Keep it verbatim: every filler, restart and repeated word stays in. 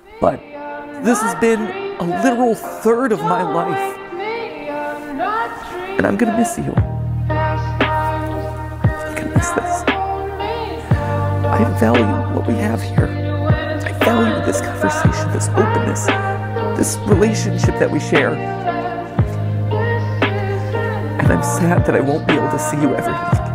but this has been a literal third of my life, and I'm gonna miss you. I'm gonna miss this. I value what we have here. I value this conversation, this openness, this relationship that we share. And I'm sad that I won't be able to see you ever again.